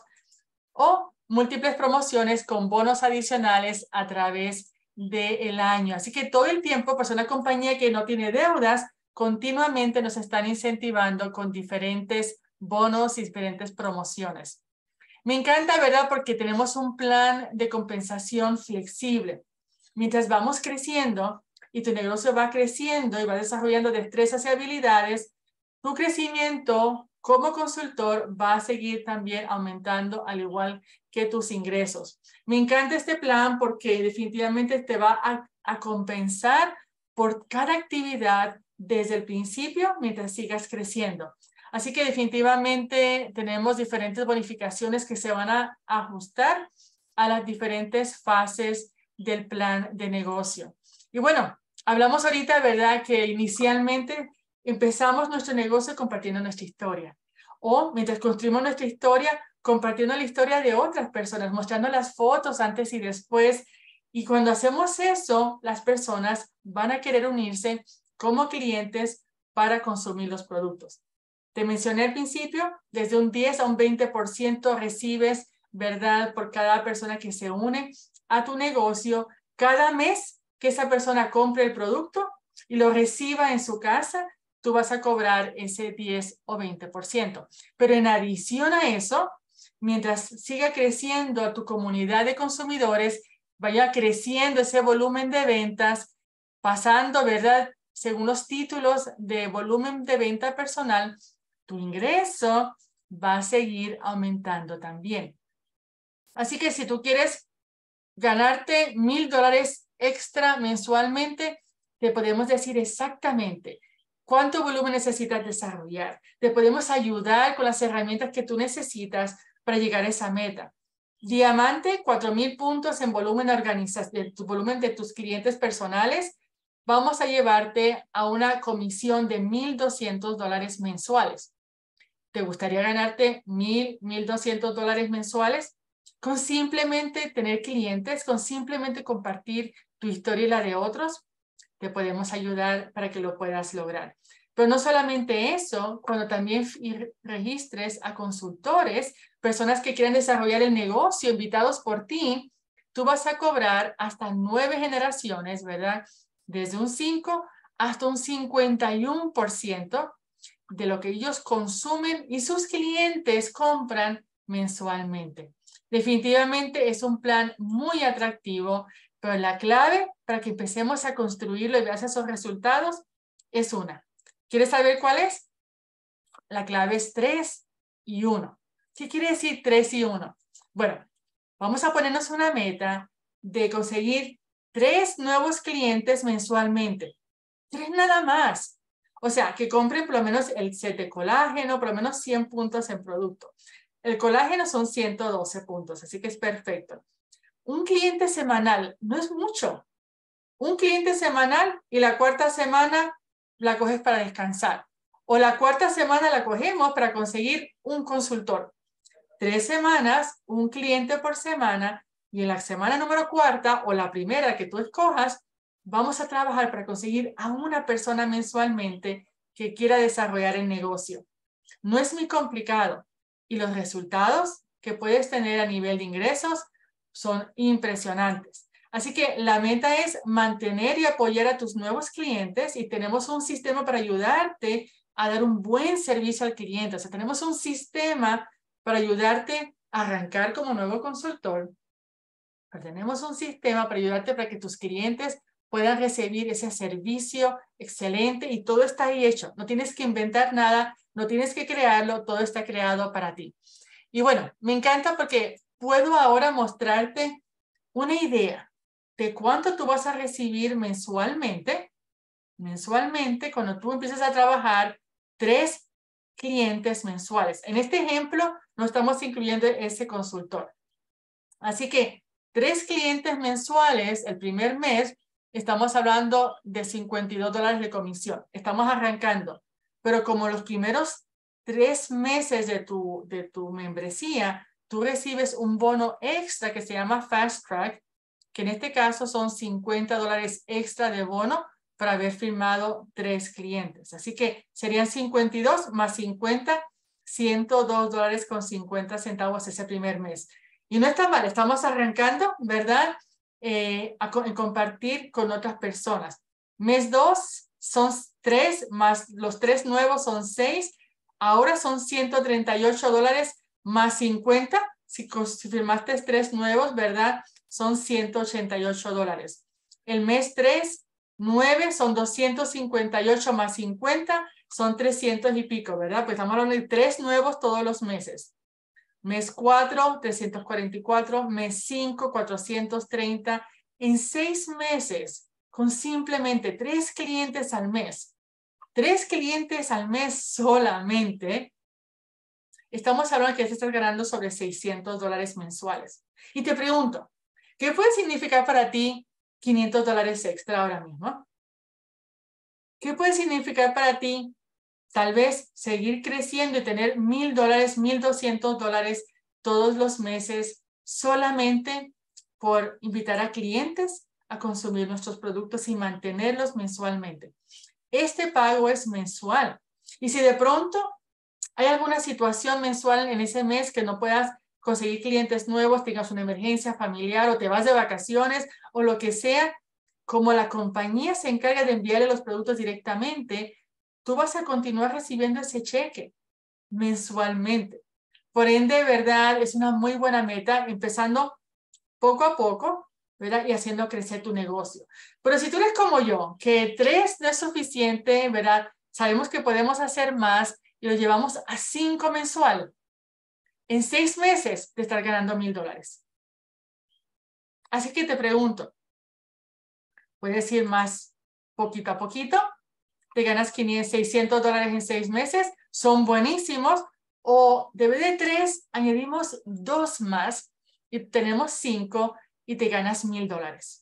o múltiples promociones con bonos adicionales a través del año. Así que todo el tiempo, pues una compañía que no tiene deudas, continuamente nos están incentivando con diferentes bonos y diferentes promociones. Me encanta, ¿verdad?, porque tenemos un plan de compensación flexible. Mientras vamos creciendo y tu negocio va creciendo y va desarrollando destrezas y habilidades, tu crecimiento como consultor va a seguir también aumentando al igual que tus ingresos. Me encanta este plan porque definitivamente te va a, a compensar por cada actividad desde el principio mientras sigas creciendo. Así que definitivamente tenemos diferentes bonificaciones que se van a ajustar a las diferentes fases del plan de negocio. Y bueno, hablamos ahorita, ¿verdad?, que inicialmente empezamos nuestro negocio compartiendo nuestra historia. O mientras construimos nuestra historia, compartiendo la historia de otras personas, mostrando las fotos antes y después. Y cuando hacemos eso, las personas van a querer unirse como clientes para consumir los productos. Te mencioné al principio, desde un diez a un veinte por ciento recibes, ¿verdad?, por cada persona que se une a tu negocio. Cada mes que esa persona compre el producto y lo reciba en su casa, tú vas a cobrar ese diez o veinte por ciento. Pero en adición a eso, mientras siga creciendo tu comunidad de consumidores, vaya creciendo ese volumen de ventas, pasando, ¿verdad? Según los títulos de volumen de venta personal, tu ingreso va a seguir aumentando también. Así que si tú quieres ganarte mil dólares extra mensualmente, te podemos decir exactamente cuánto volumen necesitas desarrollar. Te podemos ayudar con las herramientas que tú necesitas para llegar a esa meta. Diamante, cuatro mil puntos en volumen, de tu volumen de tus clientes personales. Vamos a llevarte a una comisión de mil doscientos dólares mensuales. ¿Te gustaría ganarte mil, mil doscientos dólares mensuales? Con simplemente tener clientes, con simplemente compartir tu historia y la de otros, te podemos ayudar para que lo puedas lograr. Pero no solamente eso, cuando también registres a consultores, personas que quieran desarrollar el negocio, invitados por ti, tú vas a cobrar hasta nueve generaciones, ¿verdad? Desde un cinco hasta un cincuenta y uno por ciento de lo que ellos consumen y sus clientes compran mensualmente. Definitivamente es un plan muy atractivo, pero la clave para que empecemos a construirlo y veas esos resultados es una. ¿Quieres saber cuál es? La clave es tres y uno. ¿Qué quiere decir tres y uno? Bueno, vamos a ponernos una meta de conseguir tres nuevos clientes mensualmente. Tres nada más. O sea, que compren por lo menos el set de colágeno, por lo menos cien puntos en producto. El colágeno son ciento doce puntos, así que es perfecto. Un cliente semanal no es mucho. Un cliente semanal y la cuarta semana la coges para descansar. O la cuarta semana la cogemos para conseguir un consultor. Tres semanas, un cliente por semana, y en la semana número cuarta o la primera que tú escojas, vamos a trabajar para conseguir a una persona mensualmente que quiera desarrollar el negocio. No es muy complicado y los resultados que puedes tener a nivel de ingresos son impresionantes. Así que la meta es mantener y apoyar a tus nuevos clientes y tenemos un sistema para ayudarte a dar un buen servicio al cliente. O sea, tenemos un sistema para ayudarte a arrancar como nuevo consultor. Pero tenemos un sistema para ayudarte para que tus clientes puedan recibir ese servicio excelente y todo está ahí hecho. No tienes que inventar nada, no tienes que crearlo, todo está creado para ti. Y bueno, me encanta porque puedo ahora mostrarte una idea de cuánto tú vas a recibir mensualmente, mensualmente cuando tú empieces a trabajar tres clientes mensuales. En este ejemplo, no estamos incluyendo ese consultor. Así que tres clientes mensuales el primer mes, estamos hablando de cincuenta y dos dólares de comisión. Estamos arrancando. Pero como los primeros tres meses de tu, de tu membresía, tú recibes un bono extra que se llama Fast Track, que en este caso son cincuenta dólares extra de bono para haber firmado tres clientes. Así que serían cincuenta y dos más cincuenta, ciento dos dólares con cincuenta centavos ese primer mes. Y no está mal, estamos arrancando, ¿verdad? Eh, a, a compartir con otras personas. Mes dos son tres, más los tres nuevos son seis. Ahora son ciento treinta y ocho dólares más cincuenta. Si, si firmaste tres nuevos, ¿verdad? Son ciento ochenta y ocho dólares. El mes tres, nueve son doscientos cincuenta y ocho más cincuenta, son trescientos y pico, ¿verdad? Pues estamos hablando de tres nuevos todos los meses. Mes cuatro, trescientos cuarenta y cuatro, mes cinco, cuatrocientos treinta. En seis meses, con simplemente tres clientes al mes, tres clientes al mes solamente, estamos hablando que ya te estás ganando sobre seiscientos dólares mensuales. Y te pregunto, ¿qué puede significar para ti quinientos dólares extra ahora mismo? ¿Qué puede significar para ti tal vez seguir creciendo y tener mil dólares, mil doscientos dólares todos los meses solamente por invitar a clientes a consumir nuestros productos y mantenerlos mensualmente? Este pago es mensual. Y si de pronto hay alguna situación mensual en ese mes que no puedas conseguir clientes nuevos, tengas una emergencia familiar o te vas de vacaciones o lo que sea, como la compañía se encarga de enviarle los productos directamente, tú vas a continuar recibiendo ese cheque mensualmente. Por ende, ¿verdad? Es una muy buena meta, empezando poco a poco, ¿verdad? Y haciendo crecer tu negocio. Pero si tú eres como yo, que tres no es suficiente, ¿verdad? Sabemos que podemos hacer más y lo llevamos a cinco mensual. En seis meses de estar ganando mil dólares. Así que te pregunto, ¿puedes ir más poquito a poquito? Te ganas quinientos, seiscientos dólares en seis meses, son buenísimos. O de vez de tres, añadimos dos más y tenemos cinco y te ganas mil dólares.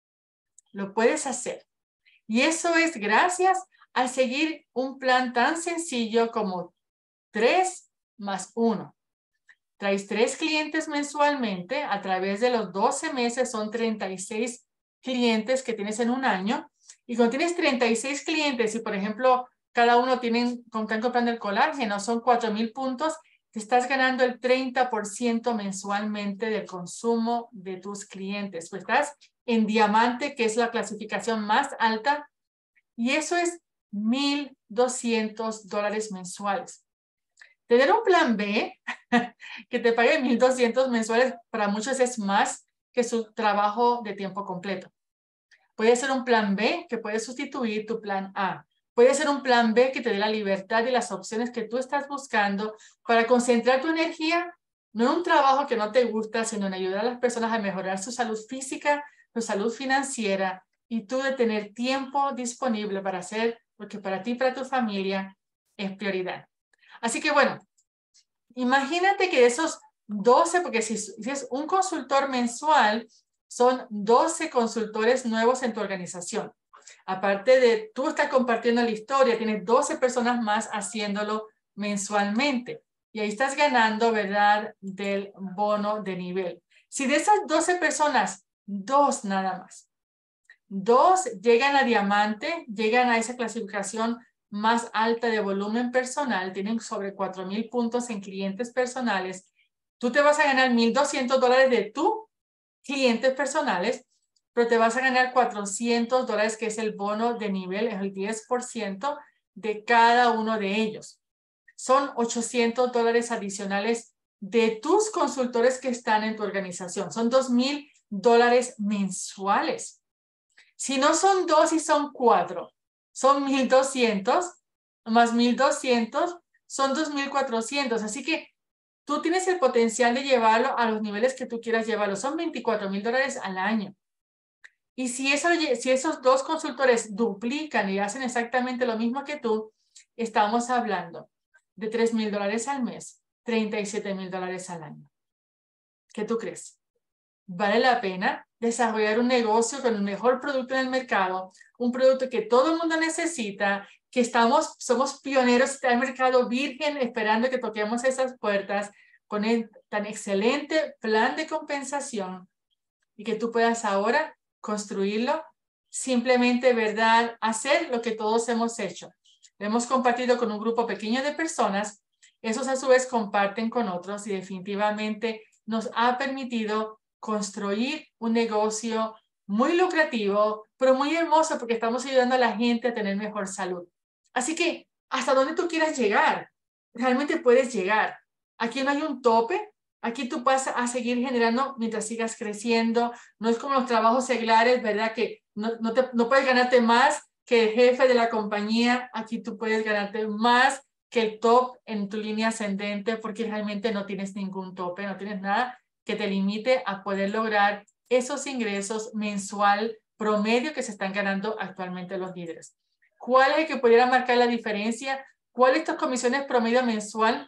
Lo puedes hacer. Y eso es gracias a seguir un plan tan sencillo como tres más uno. Traes tres clientes mensualmente, a través de los doce meses son treinta y seis clientes que tienes en un año. Y cuando tienes treinta y seis clientes y, por ejemplo, cada uno tienen, están comprando el colágeno, son cuatro mil puntos, te estás ganando el treinta por ciento mensualmente del consumo de tus clientes. Pues estás en diamante, que es la clasificación más alta, y eso es mil doscientos dólares mensuales. Tener un plan B que te pague mil doscientos mensuales, para muchos es más que su trabajo de tiempo completo. Puede ser un plan B que puede sustituir tu plan A. Puede ser un plan B que te dé la libertad y las opciones que tú estás buscando para concentrar tu energía, no en un trabajo que no te gusta, sino en ayudar a las personas a mejorar su salud física, su salud financiera, y tú de tener tiempo disponible para hacer lo que para ti y para tu familia es prioridad. Así que bueno, imagínate que de esos doce, porque si, si es un consultor mensual, son doce consultores nuevos en tu organización. Aparte de tú estás compartiendo la historia, tienes doce personas más haciéndolo mensualmente. Y ahí estás ganando, ¿verdad?, del bono de nivel. Si de esas doce personas, dos nada más, dos llegan a diamante, llegan a esa clasificación más alta de volumen personal, tienen sobre cuatro mil puntos en clientes personales, tú te vas a ganar mil doscientos dólares de tus clientes personales, pero te vas a ganar cuatrocientos dólares, que es el bono de nivel, es el diez por ciento de cada uno de ellos. Son ochocientos dólares adicionales de tus consultores que están en tu organización. Son dos mil dólares mensuales. Si no son dos y son cuatro, son mil doscientos, más mil doscientos, son dos mil cuatrocientos. Así que tú tienes el potencial de llevarlo a los niveles que tú quieras llevarlo. Son veinticuatro mil dólares al año. Y si, eso, si esos dos consultores duplican y hacen exactamente lo mismo que tú, estamos hablando de tres mil dólares al mes, treinta y siete mil dólares al año. ¿Qué tú crees? ¿Vale la pena desarrollar un negocio con el mejor producto en el mercado? Un producto que todo el mundo necesita, que estamos, somos pioneros en el mercado virgen, esperando que toquemos esas puertas con el tan excelente plan de compensación, y que tú puedas ahora construirlo, simplemente, ¿verdad?, hacer lo que todos hemos hecho. Lo hemos compartido con un grupo pequeño de personas, esos a su vez comparten con otros, y definitivamente nos ha permitido construir un negocio muy lucrativo, pero muy hermoso, porque estamos ayudando a la gente a tener mejor salud. Así que, hasta donde tú quieras llegar, realmente puedes llegar. Aquí no hay un tope. Aquí tú vas a seguir generando mientras sigas creciendo. No es como los trabajos seglares, ¿verdad? Que no, no, te, no puedes ganarte más que el jefe de la compañía. Aquí tú puedes ganarte más que el top en tu línea ascendente, porque realmente no tienes ningún tope, no tienes nada que te limite a poder lograr esos ingresos mensual promedio que se están ganando actualmente los líderes. ¿Cuál es el que pudiera marcar la diferencia? ¿Cuál es tu comisiones promedio mensual?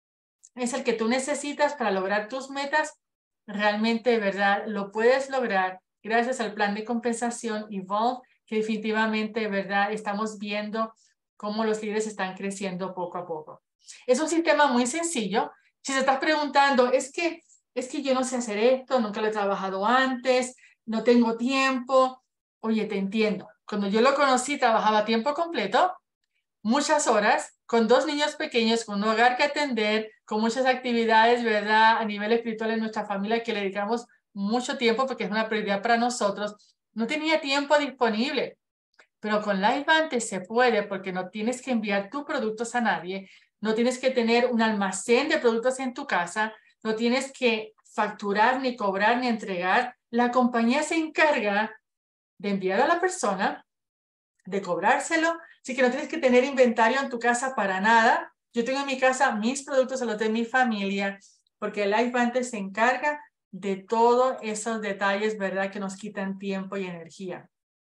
Es el que tú necesitas para lograr tus metas. Realmente, de verdad, lo puedes lograr gracias al plan de compensación Evolve, que definitivamente, de verdad, estamos viendo cómo los líderes están creciendo poco a poco. Es un sistema muy sencillo. Si te estás preguntando, es que, es que yo no sé hacer esto, nunca lo he trabajado antes, no tengo tiempo. Oye, te entiendo. Cuando yo lo conocí, trabajaba a tiempo completo, muchas horas, con dos niños pequeños, con un hogar que atender, con muchas actividades, ¿verdad?, a nivel espiritual en nuestra familia, que le dedicamos mucho tiempo porque es una prioridad para nosotros. No tenía tiempo disponible. Pero con LifeVantage se puede porque no tienes que enviar tus productos a nadie, no tienes que tener un almacén de productos en tu casa, no tienes que facturar, ni cobrar, ni entregar. La compañía se encarga de enviar a la persona, de cobrárselo, así que no tienes que tener inventario en tu casa para nada. Yo tengo en mi casa mis productos, los de mi familia, porque LifeVantage se encarga de todos esos detalles, ¿verdad?, que nos quitan tiempo y energía.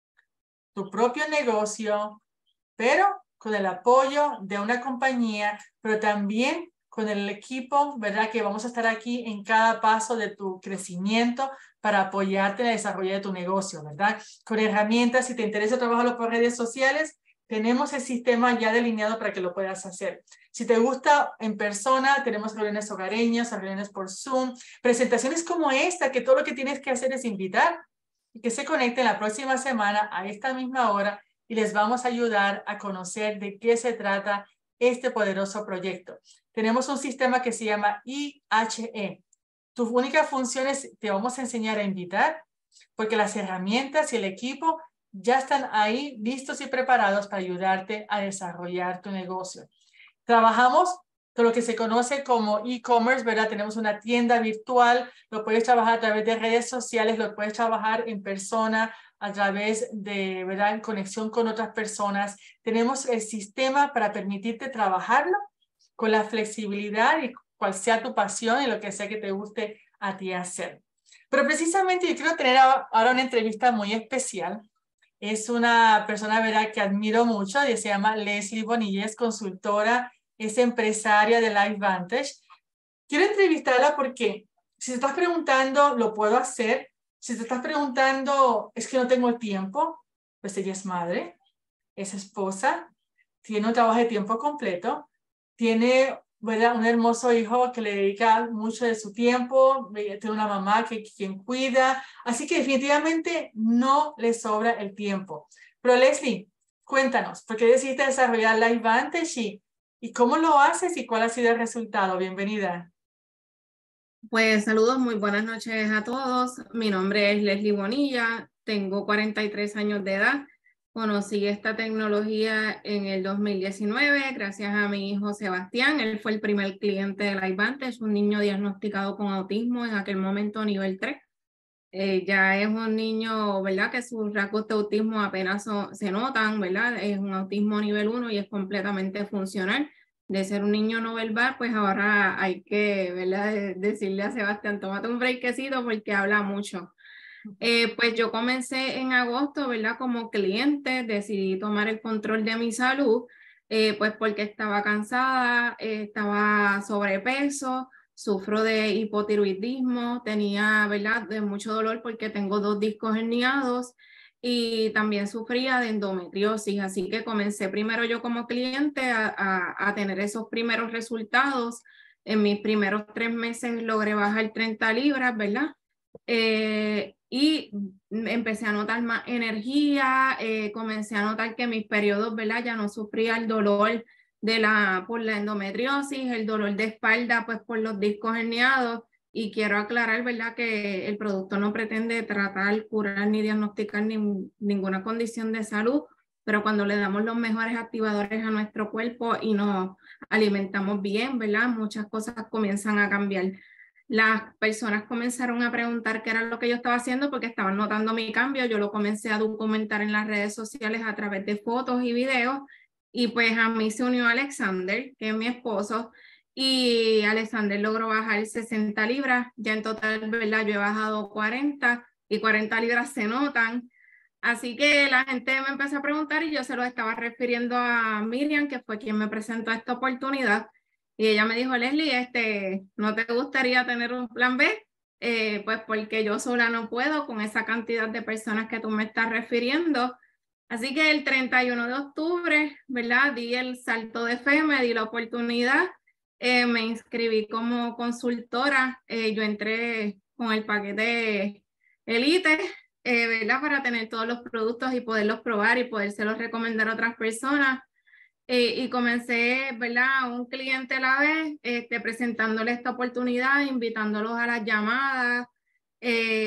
Tu propio negocio, pero con el apoyo de una compañía, pero también con el equipo, ¿verdad?, que vamos a estar aquí en cada paso de tu crecimiento para apoyarte en el desarrollo de tu negocio, ¿verdad? Con herramientas, si te interesa trabajarlo por redes sociales, tenemos el sistema ya delineado para que lo puedas hacer. Si te gusta en persona, tenemos reuniones hogareñas, reuniones por Zoom, presentaciones como esta, que todo lo que tienes que hacer es invitar y que se conecten la próxima semana a esta misma hora y les vamos a ayudar a conocer de qué se trata este poderoso proyecto. Tenemos un sistema que se llama I H E. Tu única función es, te vamos a enseñar a invitar, porque las herramientas y el equipo ya están ahí listos y preparados para ayudarte a desarrollar tu negocio. Trabajamos con lo que se conoce como e-commerce, ¿verdad? Tenemos una tienda virtual, lo puedes trabajar a través de redes sociales, lo puedes trabajar en persona, a través de, ¿verdad?, en conexión con otras personas. Tenemos el sistema para permitirte trabajarlo con la flexibilidad y cual sea tu pasión y lo que sea que te guste a ti hacer. Pero precisamente yo quiero tener ahora una entrevista muy especial. Es una persona, ¿verdad?, que admiro mucho, y se llama Leslie Bonilla, es consultora, es empresaria de LifeVantage. Quiero entrevistarla porque si te estás preguntando, ¿lo puedo hacer? Si te estás preguntando, es que no tengo tiempo, pues ella es madre, es esposa, tiene un trabajo de tiempo completo, tiene, ¿verdad?, un hermoso hijo que le dedica mucho de su tiempo, tiene una mamá que quien cuida, así que definitivamente no le sobra el tiempo. Pero Leslie, cuéntanos, ¿por qué decidiste desarrollar LifeVantage y, y cómo lo haces y cuál ha sido el resultado? Bienvenida. Pues saludos, muy buenas noches a todos. Mi nombre es Leslie Bonilla, tengo cuarenta y tres años de edad. Conocí esta tecnología en el dos mil diecinueve gracias a mi hijo Sebastián. Él fue el primer cliente de LifeVantage, un niño diagnosticado con autismo en aquel momento nivel tres. Eh, ya es un niño, ¿verdad?, que sus rasgos de autismo apenas so, se notan, ¿verdad? Es un autismo nivel uno y es completamente funcional. De ser un niño no verbal, pues ahora hay que, ¿verdad?, decirle a Sebastián, tómate un breakcito porque habla mucho. Eh, pues yo comencé en agosto, ¿verdad?, como cliente, decidí tomar el control de mi salud, eh, pues porque estaba cansada, eh, estaba sobrepeso, sufro de hipotiroidismo, tenía, ¿verdad?, de mucho dolor porque tengo dos discos herniados y también sufría de endometriosis, así que comencé primero yo como cliente a, a, a tener esos primeros resultados. En mis primeros tres meses logré bajar treinta libras, ¿verdad? Eh, y empecé a notar más energía, eh, comencé a notar que mis periodos, ¿verdad?, ya no sufría el dolor de la, por la endometriosis, el dolor de espalda, pues por los discos herniados. Y quiero aclarar, ¿verdad?, que el producto no pretende tratar, curar ni diagnosticar ni, ninguna condición de salud, pero cuando le damos los mejores activadores a nuestro cuerpo y nos alimentamos bien, ¿verdad?, muchas cosas comienzan a cambiar. Las personas comenzaron a preguntar qué era lo que yo estaba haciendo porque estaban notando mi cambio. Yo lo comencé a documentar en las redes sociales a través de fotos y videos. Y pues a mí se unió Alexander, que es mi esposo, y Alexander logró bajar sesenta libras. Ya en total, ¿verdad?, yo he bajado cuarenta y cuarenta libras se notan. Así que la gente me empezó a preguntar y yo se lo estaba refiriendo a Miriam, que fue quien me presentó esta oportunidad. Y ella me dijo, Leslie, este, ¿no te gustaría tener un plan B? Eh, pues porque yo sola no puedo con esa cantidad de personas que tú me estás refiriendo. Así que el treinta y uno de octubre, ¿verdad?, di el salto de fe, me di la oportunidad, eh, me inscribí como consultora, eh, yo entré con el paquete Elite, eh, ¿verdad?, para tener todos los productos y poderlos probar y podérselos recomendar a otras personas. Eh, y comencé, ¿verdad?, a un cliente a la vez, este, presentándole esta oportunidad, invitándolos a las llamadas, eh,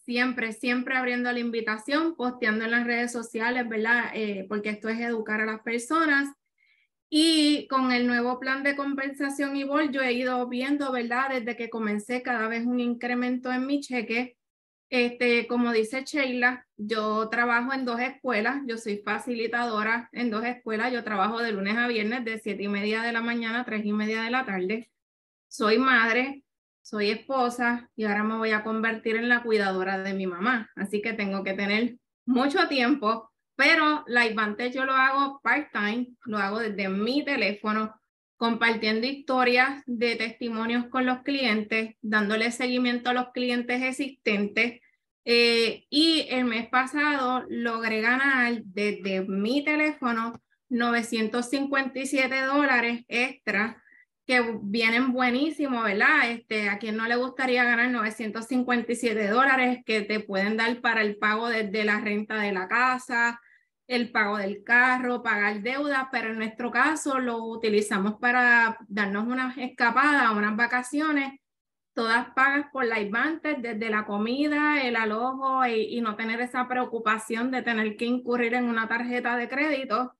siempre, siempre abriendo la invitación, posteando en las redes sociales, ¿verdad? Eh, porque esto es educar a las personas. Y con el nuevo plan de compensación I V O L, yo he ido viendo, ¿verdad? Desde que comencé cada vez un incremento en mi cheque. Este, como dice Sheila, yo trabajo en dos escuelas, yo soy facilitadora en dos escuelas, yo trabajo de lunes a viernes de siete y media de la mañana a tres y media de la tarde. Soy madre, soy esposa y ahora me voy a convertir en la cuidadora de mi mamá, así que tengo que tener mucho tiempo. Pero LifeVantage yo lo hago part-time, lo hago desde mi teléfono, compartiendo historias de testimonios con los clientes, dándole seguimiento a los clientes existentes. Eh, y el mes pasado logré ganar desde mi teléfono novecientos cincuenta y siete dólares extra, que vienen buenísimos, ¿verdad? Este, a quien no le gustaría ganar novecientos cincuenta y siete dólares que te pueden dar para el pago de, de la renta de la casa, el pago del carro, pagar deudas, pero en nuestro caso lo utilizamos para darnos unas escapadas, unas vacaciones, todas pagas por LifeVantage, desde la comida, el alojo y, y no tener esa preocupación de tener que incurrir en una tarjeta de crédito.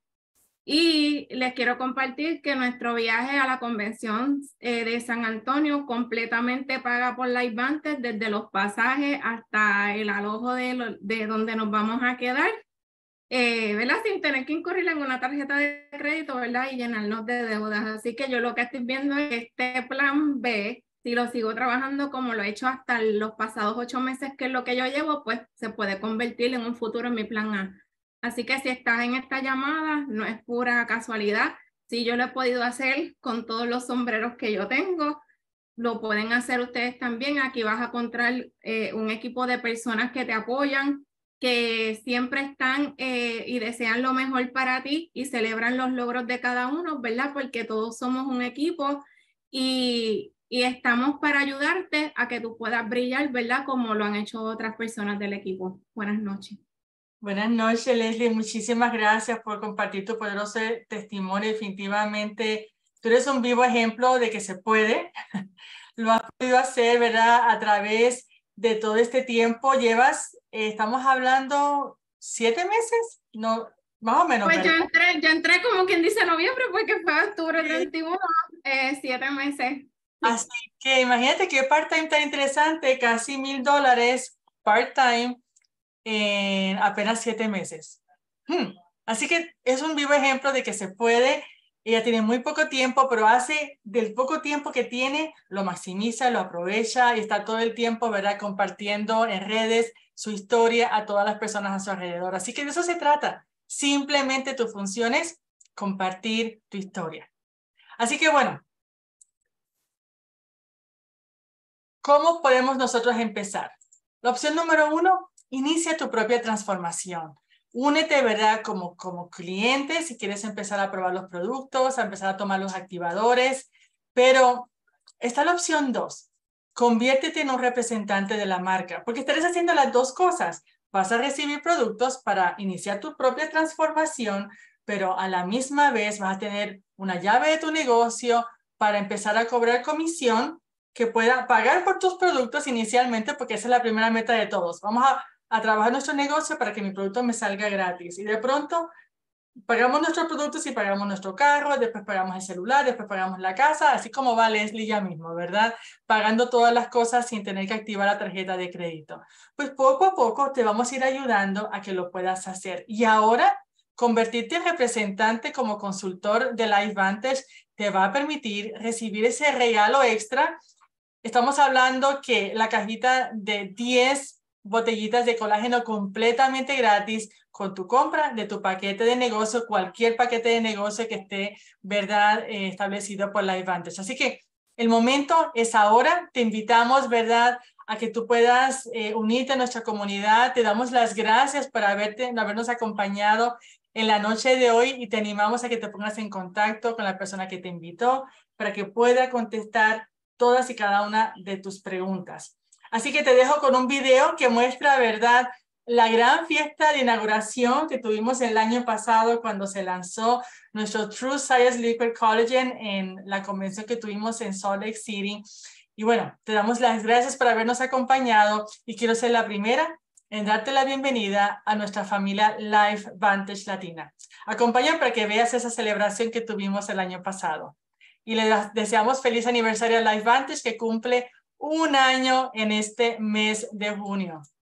Y les quiero compartir que nuestro viaje a la convención eh, de San Antonio completamente paga por LifeVantage, desde los pasajes hasta el alojo de, lo, de donde nos vamos a quedar. Eh, ¿verdad? Sin tener que incurrir en una tarjeta de crédito, ¿verdad? Y llenarnos de deudas. Así que yo lo que estoy viendo es este plan B, si lo sigo trabajando como lo he hecho hasta los pasados ocho meses, que es lo que yo llevo, pues se puede convertir en un futuro en mi plan A. Así que si estás en esta llamada, no es pura casualidad. Si yo lo he podido hacer con todos los sombreros que yo tengo, lo pueden hacer ustedes también. Aquí vas a encontrar eh, un equipo de personas que te apoyan, que siempre están eh, y desean lo mejor para ti y celebran los logros de cada uno, ¿verdad? Porque todos somos un equipo y, y estamos para ayudarte a que tú puedas brillar, ¿verdad? Como lo han hecho otras personas del equipo. Buenas noches. Buenas noches, Leslie. Muchísimas gracias por compartir tu poderoso testimonio. Definitivamente, tú eres un vivo ejemplo de que se puede. Lo has podido hacer, ¿verdad? A través de todo este tiempo. Llevas, eh, estamos hablando, ¿siete meses? No, más o menos. Pues yo entré, yo entré como quien dice noviembre, porque fue octubre treinta y uno, eh, siete meses. Así que imagínate que part-time tan interesante, casi mil dólares part-time en apenas siete meses. Hmm. Así que es un vivo ejemplo de que se puede. Ella tiene muy poco tiempo, pero hace del poco tiempo que tiene, lo maximiza, lo aprovecha y está todo el tiempo, ¿verdad?, compartiendo en redes su historia a todas las personas a su alrededor. Así que de eso se trata. Simplemente tu función es compartir tu historia. Así que bueno, ¿cómo podemos nosotros empezar? La opción número uno, inicia tu propia transformación. Únete, ¿verdad? Como, como cliente, si quieres empezar a probar los productos, a empezar a tomar los activadores. Pero está la opción dos. Conviértete en un representante de la marca, porque estarás haciendo las dos cosas. Vas a recibir productos para iniciar tu propia transformación, pero a la misma vez vas a tener una llave de tu negocio para empezar a cobrar comisión que pueda pagar por tus productos inicialmente, porque esa es la primera meta de todos. Vamos a, a trabajar nuestro negocio para que mi producto me salga gratis. Y de pronto pagamos nuestros productos y pagamos nuestro carro, después pagamos el celular, después pagamos la casa, así como va Leslie ya mismo, ¿verdad? Pagando todas las cosas sin tener que activar la tarjeta de crédito. Pues poco a poco te vamos a ir ayudando a que lo puedas hacer. Y ahora, convertirte en representante como consultor de LifeVantage te va a permitir recibir ese regalo extra. Estamos hablando que la cajita de diez botellitas de colágeno completamente gratis con tu compra de tu paquete de negocio, cualquier paquete de negocio que esté, ¿verdad?, eh, establecido por LifeVantage. Así que el momento es ahora. Te invitamos, ¿verdad?, a que tú puedas eh, unirte a nuestra comunidad. Te damos las gracias por haberte, habernos acompañado en la noche de hoy y te animamos a que te pongas en contacto con la persona que te invitó para que pueda contestar todas y cada una de tus preguntas. Así que te dejo con un video que muestra, ¿verdad?, la gran fiesta de inauguración que tuvimos el año pasado cuando se lanzó nuestro True Science Liquid Collagen en la convención que tuvimos en Salt Lake City. Y bueno, te damos las gracias por habernos acompañado y quiero ser la primera en darte la bienvenida a nuestra familia Life Vantage Latina. Acompáñame para que veas esa celebración que tuvimos el año pasado. Y le deseamos feliz aniversario a Life Vantage, que cumple un año en este mes de junio.